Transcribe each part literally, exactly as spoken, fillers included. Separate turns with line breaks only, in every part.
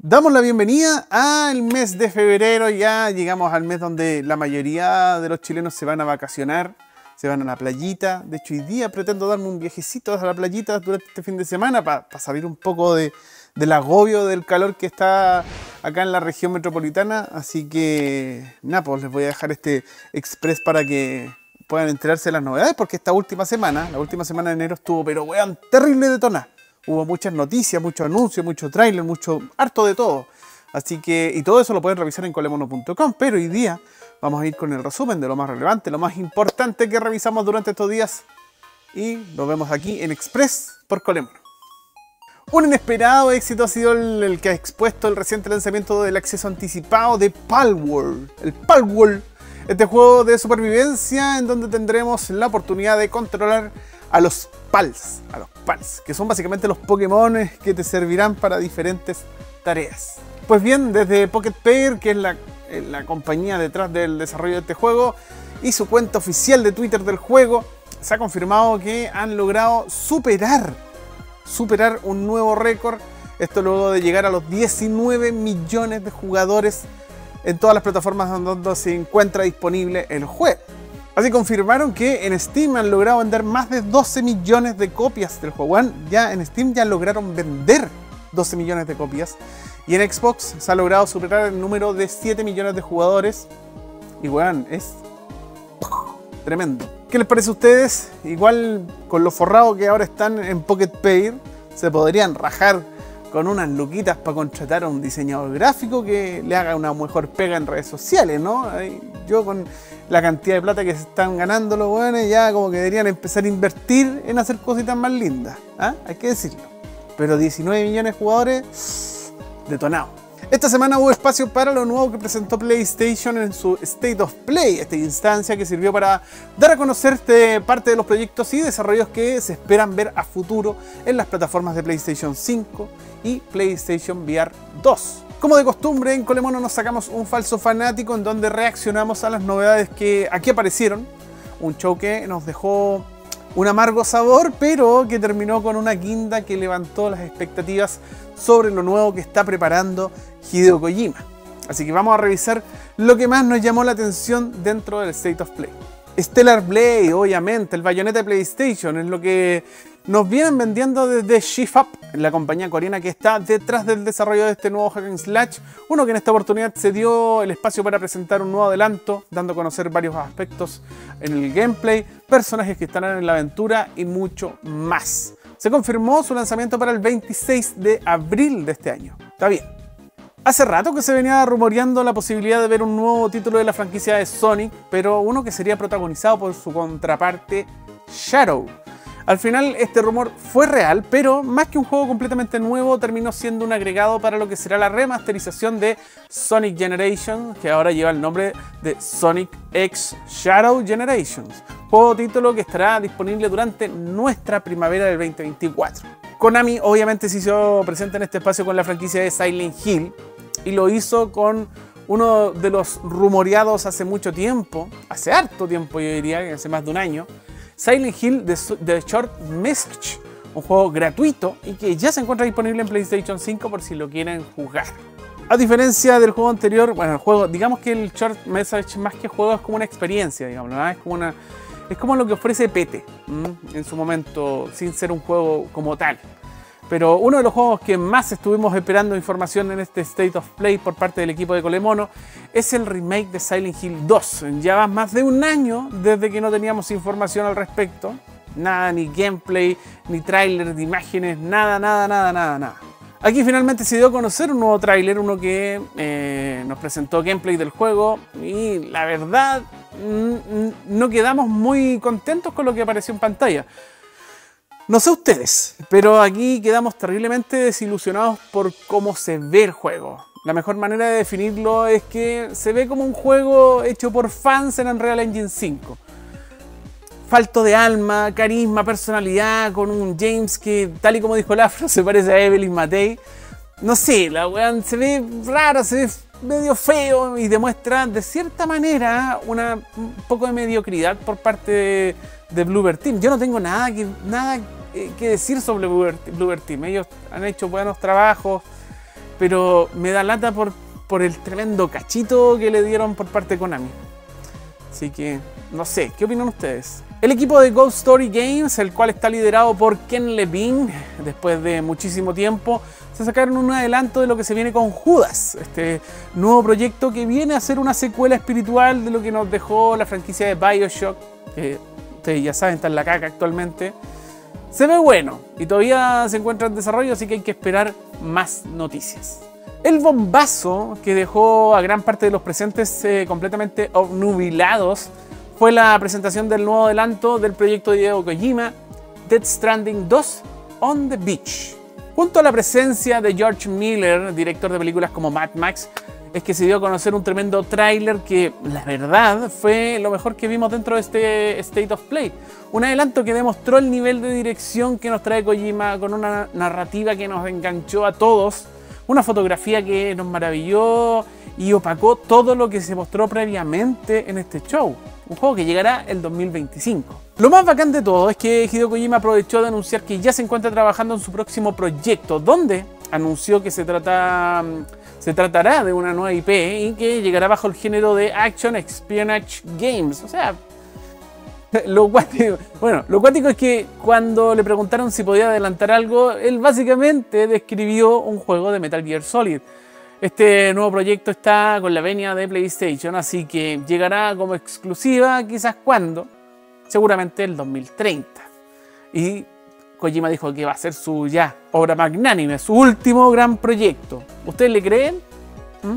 Damos la bienvenida al mes de febrero, ya llegamos al mes donde la mayoría de los chilenos se van a vacacionar, se van a la playita. De hecho, hoy día pretendo darme un viajecito a la playita durante este fin de semana para pa salir un poco de, del agobio del calor que está acá en la región metropolitana. Así que, nada, pues les voy a dejar este express para que puedan enterarse de las novedades, porque esta última semana, la última semana de enero estuvo, pero weón, terrible de tonar. Hubo muchas noticias, muchos anuncios, mucho tráiler, mucho harto de todo. Así que, y todo eso lo pueden revisar en colemono punto com. Pero hoy día vamos a ir con el resumen de lo más relevante, lo más importante que revisamos durante estos días. Y nos vemos aquí en Express por Colemono. Un inesperado éxito ha sido el, el que ha expuesto el reciente lanzamiento del acceso anticipado de Palworld. El Palworld, este juego de supervivencia en donde tendremos la oportunidad de controlar a los Pals, a los Pals, que son básicamente los Pokémon que te servirán para diferentes tareas. Pues bien, desde Pocket Pair, que es la, la compañía detrás del desarrollo de este juego, y su cuenta oficial de Twitter del juego, se ha confirmado que han logrado superar, superar un nuevo récord. Esto luego de llegar a los diecinueve millones de jugadores en todas las plataformas donde se encuentra disponible el juego. Así confirmaron que en Steam han logrado vender más de doce millones de copias del juego. Ya en Steam ya lograron vender doce millones de copias. Y en Xbox se ha logrado superar el número de siete millones de jugadores. Y weón, es tremendo. ¿Qué les parece a ustedes? Igual con lo forrado que ahora están en Pocket Pair, se podrían rajar con unas luquitas para contratar a un diseñador gráfico que le haga una mejor pega en redes sociales, ¿no? Yo con la cantidad de plata que se están ganando los weones, ya como que deberían empezar a invertir en hacer cositas más lindas, ¿ah? Hay que decirlo. Pero diecinueve millones de jugadores, detonado. Esta semana hubo espacio para lo nuevo que presentó PlayStation en su State of Play, esta instancia que sirvió para dar a conocer parte de los proyectos y desarrollos que se esperan ver a futuro en las plataformas de PlayStation cinco y PlayStation V R dos. Como de costumbre, en Colemono nos sacamos un falso fanático en donde reaccionamos a las novedades que aquí aparecieron. Un show que nos dejó un amargo sabor, pero que terminó con una guinda que levantó las expectativas sobre lo nuevo que está preparando Hideo Kojima. Así que vamos a revisar lo que más nos llamó la atención dentro del State of Play. Stellar Blade, obviamente, el bayoneta de PlayStation, es lo que nos vienen vendiendo desde Shift Up, la compañía coreana que está detrás del desarrollo de este nuevo hack and slash. Uno que en esta oportunidad se dio el espacio para presentar un nuevo adelanto, dando a conocer varios aspectos en el gameplay, personajes que estarán en la aventura y mucho más. Se confirmó su lanzamiento para el veintiséis de abril de este año. Está bien. Hace rato que se venía rumoreando la posibilidad de ver un nuevo título de la franquicia de Sonic, pero uno que sería protagonizado por su contraparte Shadow. Al final este rumor fue real, pero más que un juego completamente nuevo, terminó siendo un agregado para lo que será la remasterización de Sonic Generations, que ahora lleva el nombre de Sonic X Shadow Generations, juego título que estará disponible durante nuestra primavera del veinte veinticuatro. Konami obviamente se hizo presente en este espacio con la franquicia de Silent Hill, y lo hizo con uno de los rumoreados hace mucho tiempo, hace harto tiempo yo diría, hace más de un año, Silent Hill The Short Message, un juego gratuito y que ya se encuentra disponible en PlayStation cinco por si lo quieren jugar. A diferencia del juego anterior, bueno, el juego, digamos que el Short Message más que juego es como una experiencia, digamos, ¿no? Es como una, es como lo que ofrece Pete en su momento, sin ser un juego como tal. Pero uno de los juegos que más estuvimos esperando información en este State of Play por parte del equipo de Colemono es el remake de Silent Hill dos. Ya va más de un año desde que no teníamos información al respecto. Nada, ni gameplay, ni tráiler de imágenes, nada, nada, nada, nada, nada. Aquí finalmente se dio a conocer un nuevo tráiler, uno que eh, nos presentó gameplay del juego y la verdad no quedamos muy contentos con lo que apareció en pantalla. No sé ustedes, pero aquí quedamos terriblemente desilusionados por cómo se ve el juego. La mejor manera de definirlo es que se ve como un juego hecho por fans en Unreal Engine cinco. Falto de alma, carisma, personalidad, con un James que, tal y como dijo Lafro, se parece a Evelyn Matei. No sé, la weá se ve raro, se ve medio feo y demuestra de cierta manera una, un poco de mediocridad por parte de, de Bloober Team. Yo no tengo nada que, nada que decir sobre Bloober, Bloober Team. Ellos han hecho buenos trabajos, pero me da lata por, por el tremendo cachito que le dieron por parte de Konami. Así que, no sé, ¿qué opinan ustedes? El equipo de Ghost Story Games, el cual está liderado por Ken Levine, después de muchísimo tiempo, se sacaron un adelanto de lo que se viene con Judas, este nuevo proyecto que viene a ser una secuela espiritual de lo que nos dejó la franquicia de BioShock, que ustedes ya saben, está en la caca actualmente. Se ve bueno y todavía se encuentra en desarrollo, así que hay que esperar más noticias. El bombazo que dejó a gran parte de los presentes eh, completamente obnubilados fue la presentación del nuevo adelanto del proyecto de Hideo Kojima, Death Stranding dos on the Beach. Junto a la presencia de George Miller, director de películas como Mad Max, es que se dio a conocer un tremendo tráiler que, la verdad, fue lo mejor que vimos dentro de este State of Play. Un adelanto que demostró el nivel de dirección que nos trae Kojima, con una narrativa que nos enganchó a todos, una fotografía que nos maravilló y opacó todo lo que se mostró previamente en este show. Un juego que llegará el dos mil veinticinco. Lo más bacán de todo es que Hideo Kojima aprovechó de anunciar que ya se encuentra trabajando en su próximo proyecto, donde anunció que se, trata, se tratará de una nueva I P y que llegará bajo el género de Action Espionage Games. O sea, lo cuático, bueno, lo cuático es que cuando le preguntaron si podía adelantar algo, él básicamente describió un juego de Metal Gear Solid. Este nuevo proyecto está con la venia de PlayStation, así que llegará como exclusiva, quizás cuando, seguramente el dos mil treinta. Y Kojima dijo que va a ser su ya obra magnánime, su último gran proyecto. ¿Ustedes le creen? ¿Mm?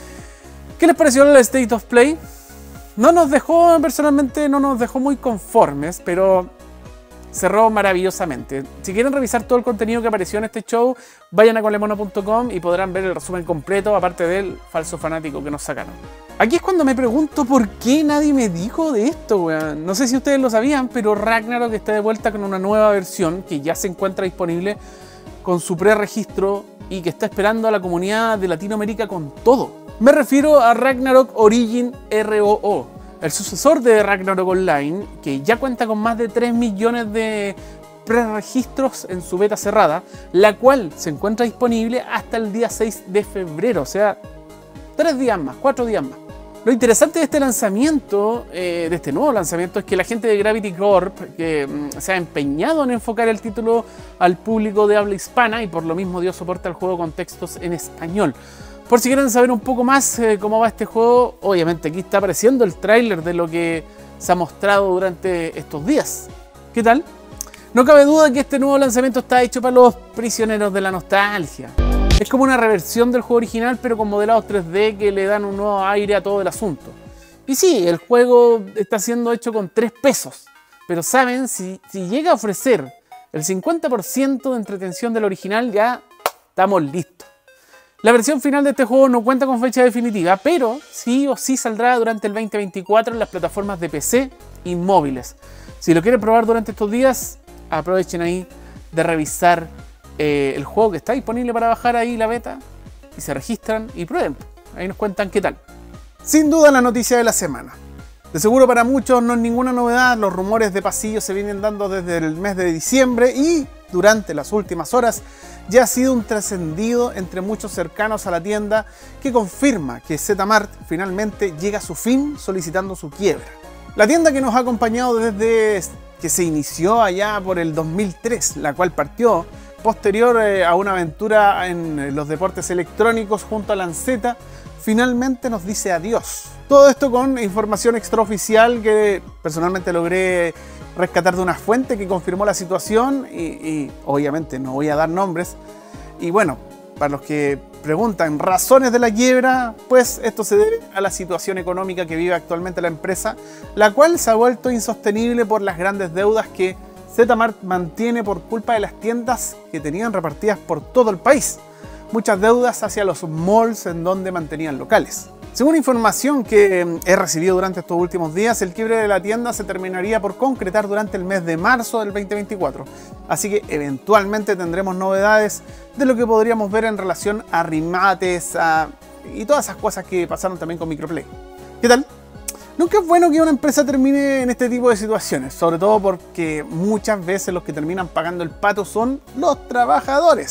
¿Qué les pareció el State of Play? No nos dejó, personalmente no nos dejó muy conformes, pero cerró maravillosamente. Si quieren revisar todo el contenido que apareció en este show, vayan a colemono punto com y podrán ver el resumen completo, aparte del falso fanático que nos sacaron. Aquí es cuando me pregunto por qué nadie me dijo de esto, weón. No sé si ustedes lo sabían, pero Ragnarok está de vuelta con una nueva versión que ya se encuentra disponible con su preregistro y que está esperando a la comunidad de Latinoamérica con todo. Me refiero a Ragnarok Origin R O O, el sucesor de Ragnarok Online, que ya cuenta con más de tres millones de preregistros en su beta cerrada, la cual se encuentra disponible hasta el día seis de febrero, o sea, tres días más, cuatro días más. Lo interesante de este lanzamiento, eh, de este nuevo lanzamiento, es que la gente de Gravity Corp, que mm, se ha empeñado en enfocar el título al público de habla hispana y por lo mismo dio soporte al juego con textos en español. Por si quieren saber un poco más eh, cómo va este juego, obviamente aquí está apareciendo el tráiler de lo que se ha mostrado durante estos días. ¿Qué tal? No cabe duda que este nuevo lanzamiento está hecho para los prisioneros de la nostalgia. Es como una reversión del juego original, pero con modelados tres D que le dan un nuevo aire a todo el asunto. Y sí, el juego está siendo hecho con tres pesos, pero saben, si, si llega a ofrecer el cincuenta por ciento de entretención del original, ya estamos listos. La versión final de este juego no cuenta con fecha definitiva, pero sí o sí saldrá durante el veinte veinticuatro en las plataformas de P C y móviles. Si lo quieren probar durante estos días, aprovechen ahí de revisar eh, el juego que está disponible para bajar ahí la beta y se registran y prueben. Ahí nos cuentan qué tal. Sin duda la noticia de la semana. De seguro para muchos no es ninguna novedad, los rumores de pasillo se vienen dando desde el mes de diciembre y durante las últimas horas ya ha sido un trascendido entre muchos cercanos a la tienda que confirma que Z-Mart finalmente llega a su fin solicitando su quiebra. La tienda que nos ha acompañado desde que se inició allá por el dos mil tres, la cual partió posterior eh, a una aventura en los deportes electrónicos junto a Lanceta, finalmente nos dice adiós. Todo esto con información extraoficial que personalmente logré rescatar de una fuente que confirmó la situación y, y obviamente no voy a dar nombres. Y bueno, para los que preguntan razones de la quiebra, pues esto se debe a la situación económica que vive actualmente la empresa, la cual se ha vuelto insostenible por las grandes deudas que Z-Mart mantiene por culpa de las tiendas que tenían repartidas por todo el país. Muchas deudas hacia los malls en donde mantenían locales. Según información que he recibido durante estos últimos días, el quiebre de la tienda se terminaría por concretar durante el mes de marzo del veinte veinticuatro. Así que eventualmente tendremos novedades de lo que podríamos ver en relación a remates a... y todas esas cosas que pasaron también con Microplay. ¿Qué tal? Nunca es bueno que una empresa termine en este tipo de situaciones, sobre todo porque muchas veces los que terminan pagando el pato son los trabajadores.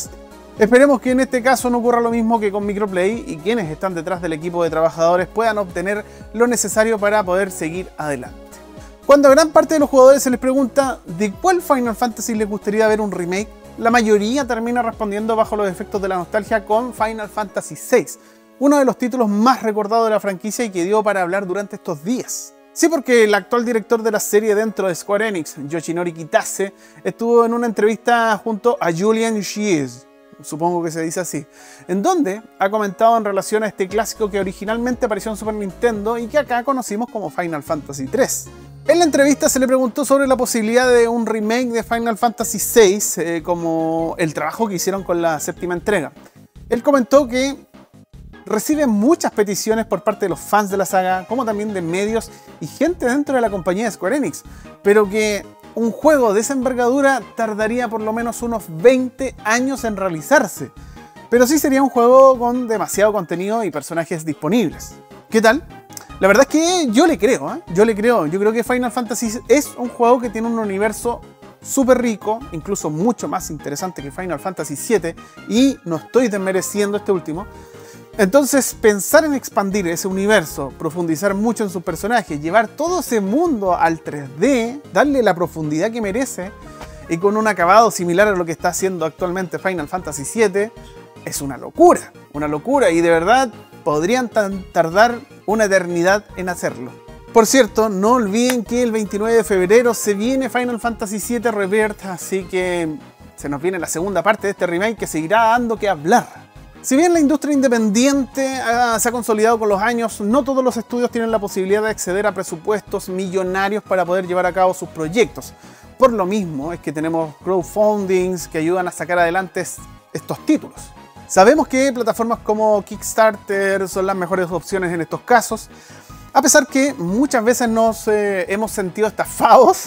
Esperemos que en este caso no ocurra lo mismo que con Microplay y quienes están detrás del equipo de trabajadores puedan obtener lo necesario para poder seguir adelante. Cuando a gran parte de los jugadores se les pregunta de cuál Final Fantasy les gustaría ver un remake, la mayoría termina respondiendo bajo los efectos de la nostalgia con Final Fantasy seis, uno de los títulos más recordados de la franquicia y que dio para hablar durante estos días. Sí, porque el actual director de la serie dentro de Square Enix, Yoshinori Kitase, estuvo en una entrevista junto a Julian Shies, supongo que se dice así, en donde ha comentado en relación a este clásico que originalmente apareció en Super Nintendo y que acá conocimos como Final Fantasy tres. En la entrevista se le preguntó sobre la posibilidad de un remake de Final Fantasy seis, eh, como el trabajo que hicieron con la séptima entrega. Él comentó que recibe muchas peticiones por parte de los fans de la saga, como también de medios y gente dentro de la compañía de Square Enix, pero que un juego de esa envergadura tardaría por lo menos unos veinte años en realizarse. Pero sí sería un juego con demasiado contenido y personajes disponibles. ¿Qué tal? La verdad es que yo le creo, ¿eh? Yo le creo. Yo creo que Final Fantasy es un juego que tiene un universo súper rico, incluso mucho más interesante que Final Fantasy siete, y no estoy desmereciendo este último. Entonces, pensar en expandir ese universo, profundizar mucho en sus personajes, llevar todo ese mundo al tres D, darle la profundidad que merece, y con un acabado similar a lo que está haciendo actualmente Final Fantasy siete, es una locura, una locura, y de verdad podrían tardar una eternidad en hacerlo. Por cierto, no olviden que el veintinueve de febrero se viene Final Fantasy siete Rebirth, así que se nos viene la segunda parte de este remake que seguirá dando que hablar. Si bien la industria independiente ah, se ha consolidado con los años, no todos los estudios tienen la posibilidad de acceder a presupuestos millonarios para poder llevar a cabo sus proyectos. Por lo mismo es que tenemos crowdfundings que ayudan a sacar adelante estos títulos. Sabemos que plataformas como Kickstarter son las mejores opciones en estos casos, a pesar que muchas veces nos eh, hemos sentido estafados,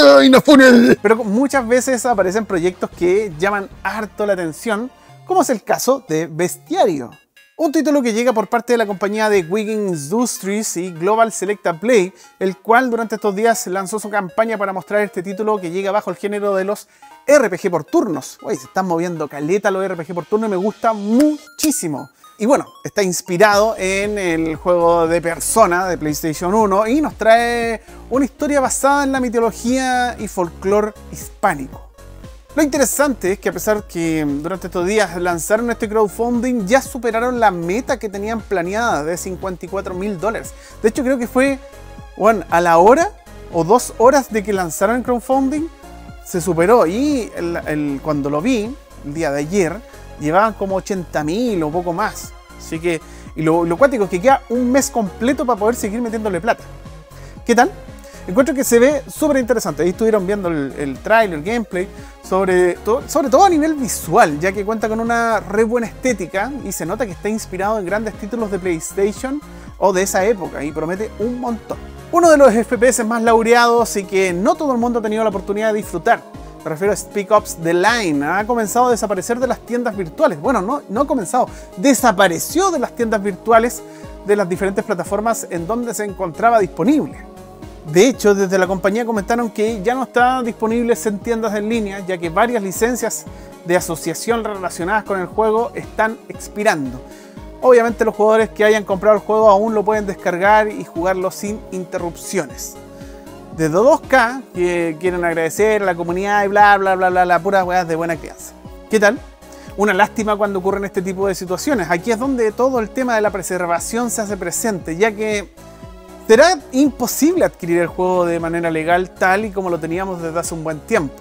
pero muchas veces aparecen proyectos que llaman harto la atención, como es el caso de Bestiario, un título que llega por parte de la compañía de Wiggins Industries y Global Selecta Play, el cual durante estos días lanzó su campaña para mostrar este título que llega bajo el género de los R P G por turnos. Uy, se están moviendo caleta los R P G por turno y me gusta muchísimo. Y bueno, está inspirado en el juego de Persona de PlayStation uno y nos trae una historia basada en la mitología y folclore hispánico. Lo interesante es que a pesar que durante estos días lanzaron este crowdfunding, ya superaron la meta que tenían planeada de cincuenta y cuatro mil dólares. De hecho, creo que fue, bueno, a la hora o dos horas de que lanzaron el crowdfunding, se superó. Y el, el, cuando lo vi, el día de ayer, llevaban como ochenta mil o poco más. Así que, y lo, lo cuático es que queda un mes completo para poder seguir metiéndole plata. ¿Qué tal? Encuentro que se ve súper interesante. Ahí estuvieron viendo el, el trailer, el gameplay, sobre todo, sobre todo a nivel visual, ya que cuenta con una re buena estética y se nota que está inspirado en grandes títulos de PlayStation o de esa época y promete un montón. Uno de los F P S más laureados y que no todo el mundo ha tenido la oportunidad de disfrutar. Me refiero a Spec Ops The Line. Ha comenzado a desaparecer de las tiendas virtuales. Bueno, no, no ha comenzado. Desapareció de las tiendas virtuales de las diferentes plataformas en donde se encontraba disponible. De hecho, desde la compañía comentaron que ya no está disponible en tiendas en línea, ya que varias licencias de asociación relacionadas con el juego están expirando. Obviamente los jugadores que hayan comprado el juego aún lo pueden descargar y jugarlo sin interrupciones. Desde dos K, que quieren agradecer a la comunidad y bla bla bla bla, bla puras weas de buena crianza. ¿Qué tal? Una lástima cuando ocurren este tipo de situaciones. Aquí es donde todo el tema de la preservación se hace presente, ya que será imposible adquirir el juego de manera legal tal y como lo teníamos desde hace un buen tiempo.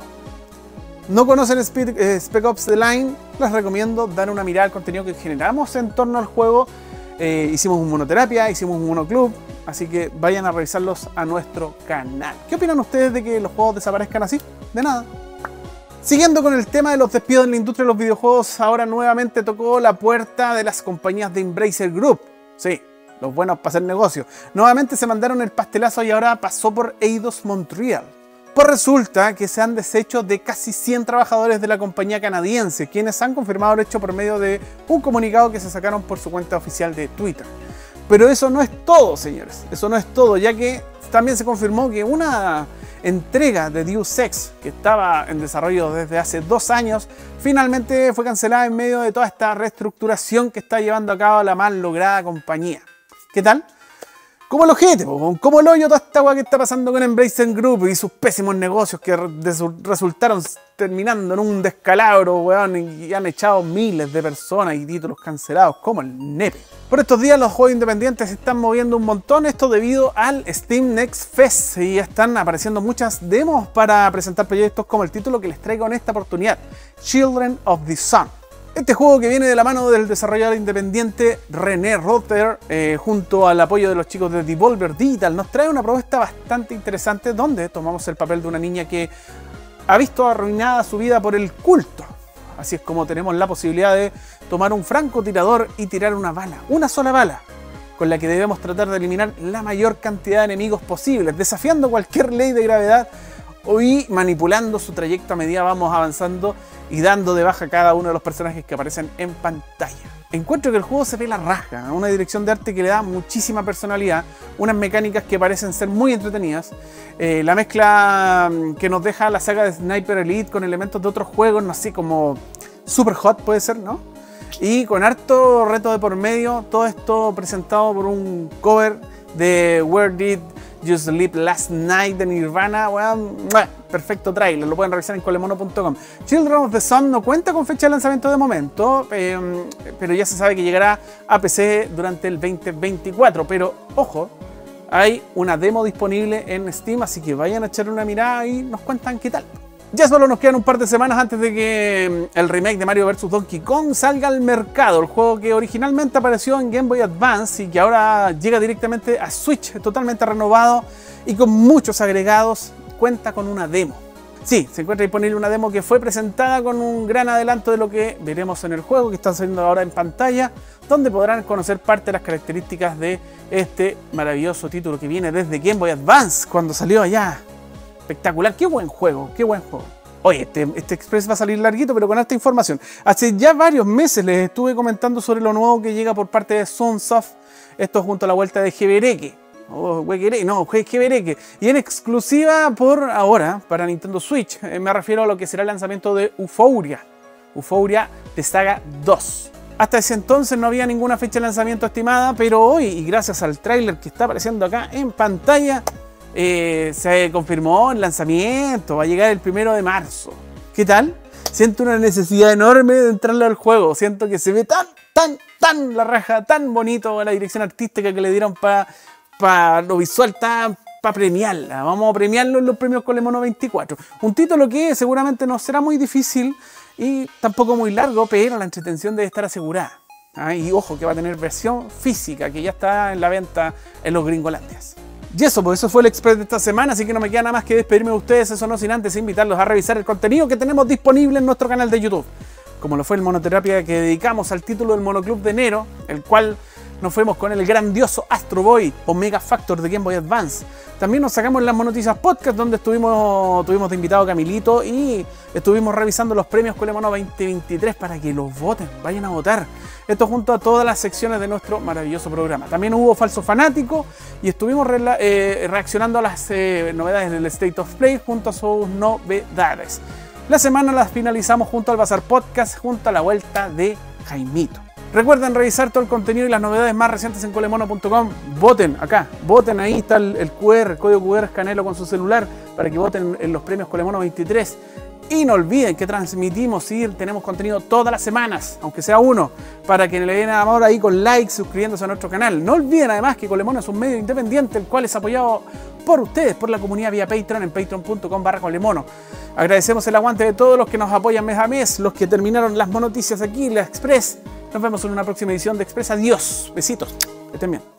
¿No conocen Spec, eh, Spec Ops The Line? Les recomiendo dar una mirada al contenido que generamos en torno al juego. Eh, hicimos un monoterapia, hicimos un monoclub, así que vayan a revisarlos a nuestro canal. ¿Qué opinan ustedes de que los juegos desaparezcan así? De nada. Siguiendo con el tema de los despidos en la industria de los videojuegos, ahora nuevamente tocó la puerta de las compañías de Embracer Group. Sí, los buenos para hacer negocio. Nuevamente se mandaron el pastelazo y ahora pasó por Eidos Montreal. Pues resulta que se han deshecho de casi cien trabajadores de la compañía canadiense, quienes han confirmado el hecho por medio de un comunicado que se sacaron por su cuenta oficial de Twitter. Pero eso no es todo, señores. Eso no es todo, ya que también se confirmó que una entrega de Deus Ex, que estaba en desarrollo desde hace dos años, finalmente fue cancelada en medio de toda esta reestructuración que está llevando a cabo la mal lograda compañía. ¿Qué tal? Como el ojete, como el hoyo toda esta agua que está pasando con Embracer Group y sus pésimos negocios que resultaron terminando en un descalabro, weón, y han echado miles de personas y títulos cancelados, como el nepe. Por estos días los juegos independientes se están moviendo un montón, esto debido al Steam Next Fest, y ya están apareciendo muchas demos para presentar proyectos como el título que les traigo en esta oportunidad, Children of the Sun. Este juego, que viene de la mano del desarrollador independiente René Rother, eh, junto al apoyo de los chicos de Devolver Digital, nos trae una propuesta bastante interesante donde tomamos el papel de una niña que ha visto arruinada su vida por el culto. Así es como tenemos la posibilidad de tomar un francotirador y tirar una bala, una sola bala, con la que debemos tratar de eliminar la mayor cantidad de enemigos posibles, desafiando cualquier ley de gravedad y manipulando su trayecto a medida vamos avanzando y dando de baja a cada uno de los personajes que aparecen en pantalla. Encuentro que el juego se ve la raja, una dirección de arte que le da muchísima personalidad, unas mecánicas que parecen ser muy entretenidas, eh, la mezcla que nos deja la saga de Sniper Elite con elementos de otros juegos, no sé, como Super Hot puede ser, ¿no? Y con harto reto de por medio, todo esto presentado por un cover de Where Did You Sleep Last Night de Nirvana. Bueno, perfecto trailer, lo pueden revisar en colemono punto com. Children of the Sun no cuenta con fecha de lanzamiento de momento, eh, pero ya se sabe que llegará a P C durante el veinte veinticuatro. Pero ojo, hay una demo disponible en Steam, así que vayan a echar una mirada y nos cuentan qué tal. Ya solo nos quedan un par de semanas antes de que el remake de Mario versus. Donkey Kong salga al mercado. El juego que originalmente apareció en Game Boy Advance y que ahora llega directamente a Switch, totalmente renovado y con muchos agregados, cuenta con una demo. Sí, se encuentra disponible una demo que fue presentada con un gran adelanto de lo que veremos en el juego, que está saliendo ahora en pantalla, donde podrán conocer parte de las características de este maravilloso título que viene desde Game Boy Advance, cuando salió allá. Espectacular, qué buen juego, qué buen juego. Oye, este, este Express va a salir larguito, pero con esta información. Hace ya varios meses les estuve comentando sobre lo nuevo que llega por parte de Sunsoft, esto junto a la vuelta de Gebereque. Oh, Huequere, no, Gebereque. Y en exclusiva por ahora, para Nintendo Switch. Eh, me refiero a lo que será el lanzamiento de Ufouria. Ufouria de Saga dos. Hasta ese entonces no había ninguna fecha de lanzamiento estimada, pero hoy, y gracias al tráiler que está apareciendo acá en pantalla, Eh, se confirmó el lanzamiento, va a llegar el primero de marzo. ¿Qué tal? Siento una necesidad enorme de entrarle al juego, siento que se ve tan, tan, tan la raja, tan bonito la dirección artística que le dieron para pa lo visual, para premiarla. Vamos a premiarlo en los premios Colemono veinticuatro. Un título que seguramente no será muy difícil y tampoco muy largo, pero la entretención debe estar asegurada. ¿Ah? Y ojo que va a tener versión física, que ya está en la venta en los Gringolandias. Y eso, pues eso fue el Express de esta semana, así que no me queda nada más que despedirme de ustedes, eso no sin antes invitarlos a revisar el contenido que tenemos disponible en nuestro canal de YouTube, como lo fue el Monoterapia que dedicamos al título del Monoclub de enero, el cual nos fuimos con el grandioso Astro Boy Omega Factor de Game Boy Advance. También nos sacamos las Monoticias Podcast, donde estuvimos, tuvimos de invitado a Camilito y estuvimos revisando los premios Colemono veinte veintitrés para que los voten, vayan a votar. Esto junto a todas las secciones de nuestro maravilloso programa. También hubo Falso Fanático y estuvimos re eh, reaccionando a las eh, novedades del State of Play junto a sus novedades. La semana las finalizamos junto al Bazar Podcast, junto a la vuelta de Jaimito. Recuerden revisar todo el contenido y las novedades más recientes en colemono punto com. Voten acá, voten, ahí está el, el cu erre, el código cu erre, escanelo con su celular para que voten en los premios Colemono veintitrés. Y no olviden que transmitimos y tenemos contenido todas las semanas, aunque sea uno, para que le den amor ahí con likes, suscribiéndose a nuestro canal. No olviden además que Colemono es un medio independiente, el cual es apoyado por ustedes, por la comunidad vía Patreon en patreon punto com barra colemono. Agradecemos el aguante de todos los que nos apoyan mes a mes, los que terminaron las monoticias aquí, la Express. Nos vemos en una próxima edición de Express. Adiós, besitos, que estén bien.